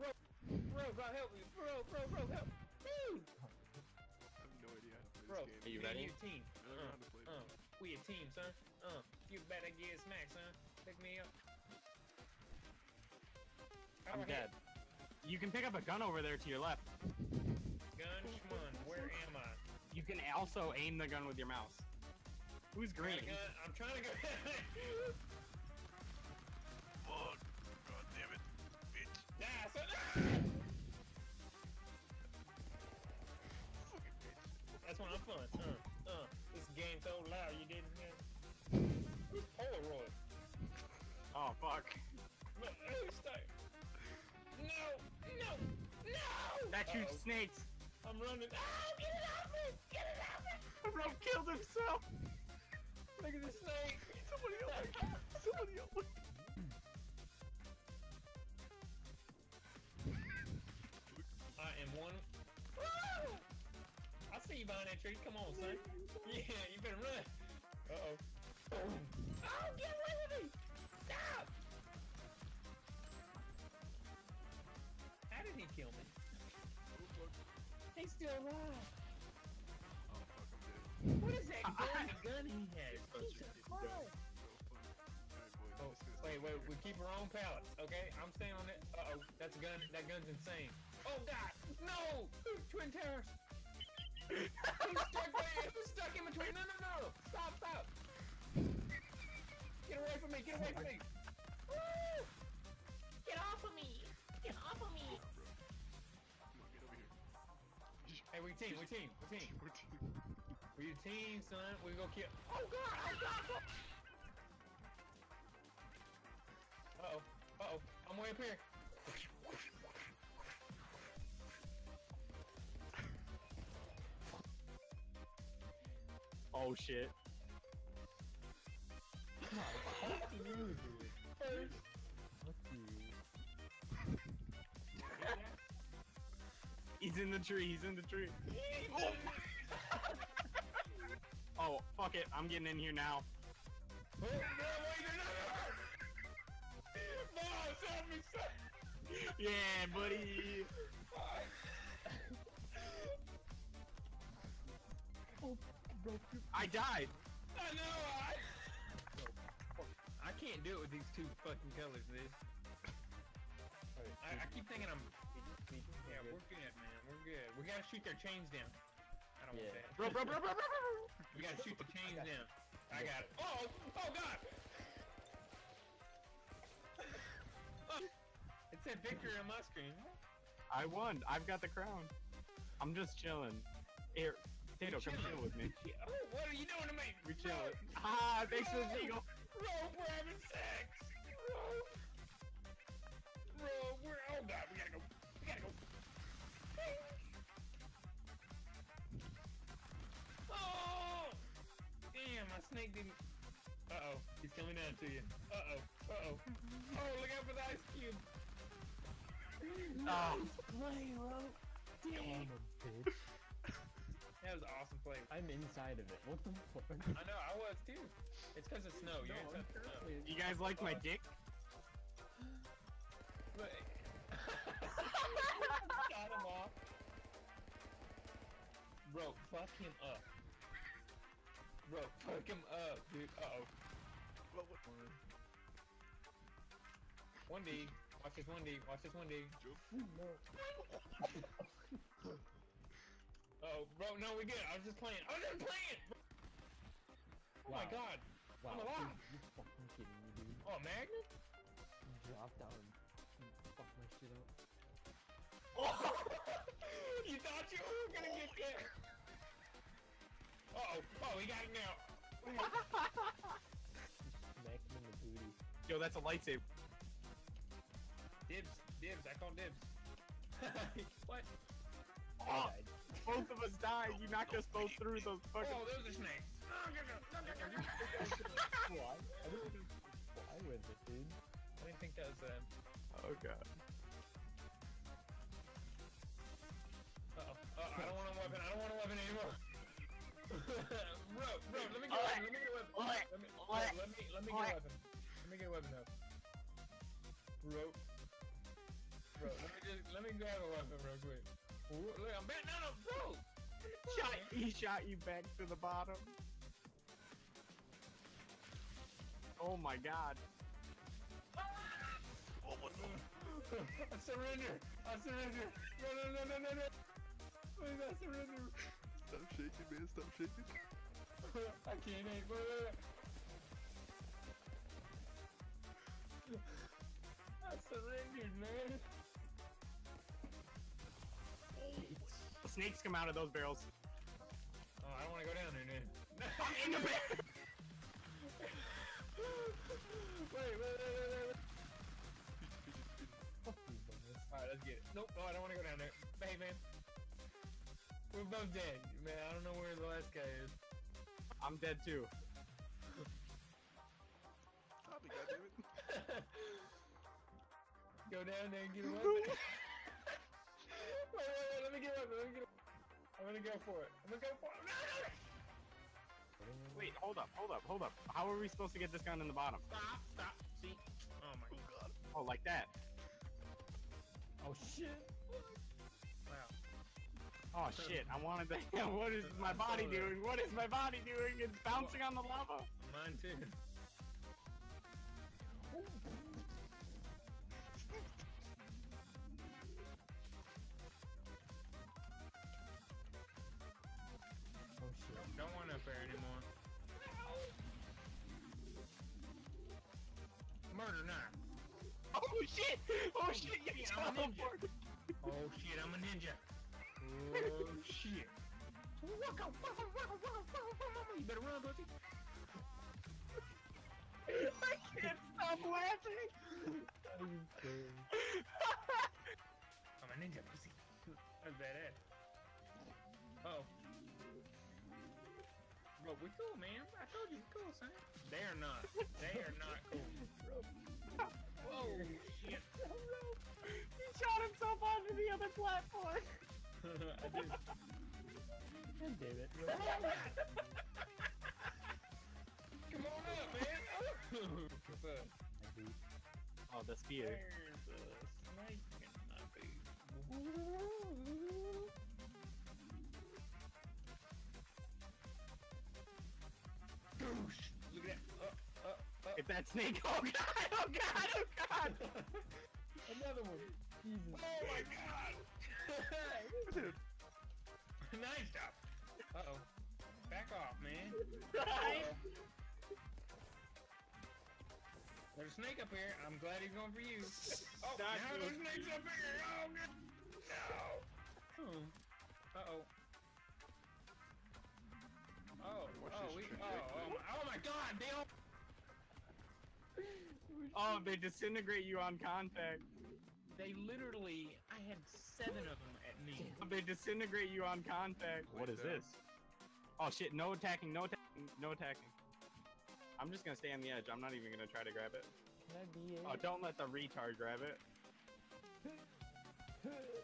bro, help me, bro, help, dude. I have no idea how to play Bro, this game. Are you ready? Your team. I don't know how to play this. We a team, son. You better get smacked, son. Pick me up. I'm dead. You can pick up a gun over there to your left. Gun Shmun, where am I? You can also aim the gun with your mouse. Who's green? I'm trying to go. Fuck! God damn it, bitch! Die, son. Fucking bitch! That's when I'm fun. This game so loud you didn't hear. Who's Polaroid? Oh fuck! Look, who's stuck? No! That shoots snakes. I'm running. Oh, get it off me! Get it off me! Bro killed himself. Look at the snake! Somebody else! Somebody else! I am one. Woo! I see you behind that tree. Come on, son. Yeah, you better run. Uh-oh. Oh, get away with me! Stop! How did he kill me? He's still alive. Oh fuck, I'm dead. What is that gun he has? Jesus Christ. Oh, wait, we keep our own pallets, okay? I'm staying on it. Uh-oh, that's a gun. That gun's insane. Oh, God! No! Twin Towers! Who's stuck in between? No! Stop! Get away from me! Woo! Get off of me! Get off of me! Come on, get over here. Hey, we team. We're team. We a team, son. We go kill. Oh, God! Uh-oh. I'm way up here. Oh shit. He's in the tree. Oh, fuck it. I'm getting in here now. No! Boss, help me, son! Yeah, buddy. I died. I know! I can't do it with these two fucking colors, dude. I keep thinking I'm... Yeah, we're good, man. We're good. We gotta shoot their chains down. I don't want that. Bro. We gotta shoot the chains down. I got it. Oh, God! It said victory on my screen. I won. I've got the crown. I'm just chilling. Here, Potato, come chill with me. Oh, what are you doing to me? We chilling. Ah, thanks for the eagle. Rogue, we're having sex. Rogue, we're... Oh, God, we gotta go. Oh! Damn, my snake didn't... Uh-oh, he's coming down to you. Uh-oh. Oh, look out for the ice cube. Oh. Play, Rogue. Damn, bitch. That was an awesome play. I'm inside of it. What the fuck? I know, I was too. It's because of snow. You're inside the snow. You guys like my dick? Got him off. Bro, fuck him up. Dude. Uh-oh. 1D. Watch this 1D. Uh-oh, bro, no, we good. I was just playing. Oh my God. I'm alive. You fucking kidding me, dude? Oh, Magnet? You dropped down and fuck my shit up. You thought you were gonna get there. Uh-oh. Oh, he got it now. Smack him in the booty. Yo, that's a lightsaber. Dibs. I call dibs. What? Oh, both of us died. You knocked us both through those fucking... Oh, those are snakes. Why? I didn't even fly with it, dude. I didn't think that was Oh, God. Uh-oh. I don't want a weapon. Anymore. Bro, let me get a weapon. Let me get a weapon. Bro, let me just me grab a weapon real quick. Ooh, look, I'm back. No, bro. He shot you back to the bottom. Oh my god. Oh, what the? I surrender. I surrender. No. Please, I surrender. Stop shaking, man. Stop shaking. I can't aim. Wait. I surrendered, man. Snakes come out of those barrels. Oh, I don't want to go down there, man. I'm in the barrel. Wait. Fuck you, bonus. Alright, let's get it. Nope, no, I don't want to go down there. Hey, man. We're both dead. Man, I don't know where the last guy is. I'm dead too. Stop me, goddammit. Go down there and get a weapon. wait, let me get a weapon. I'm gonna go for it. No! Wait, hold up. How are we supposed to get this gun in the bottom? Stop. See? Oh my god. Oh, like that. Oh shit! Wow. Oh shit, I wanted to. What is my body doing? What is my body doing? It's bouncing on the lava. Mine too. Oh shit! Don't want up there anymore. Murder knife. Oh shit! You I'm a ninja. teleported. Oh shit, I'm a ninja. Oh shit. You better run, pussy. I can't stop laughing. I'm a ninja, pussy. That's badass. Uh-oh. Bro, we cool, man. I told you we cool, son. They are not. They are not cool. Whoa, shit. He shot himself onto the other platform. I did. God damn it! Come on up, man. What's up? I beat. Oh, the spear. There's a snake in my boot. Goosh! Look at that. Get that snake. Oh god. Another one. Jesus. Oh my god! Nice job. Uh-oh. Back off, man. Right. There's a snake up here. I'm glad he's going for you. Oh, Not now good. there's snakes up here. Oh, no. No. Uh-oh. Oh my god, they all... Oh, they disintegrate you on contact. They literally, I had 7 of them at me. They disintegrate you on contact. What is this? Oh shit, no attacking. I'm just gonna stay on the edge. I'm not even gonna try to grab it. Can I be Oh, don't let the retard grab it. a...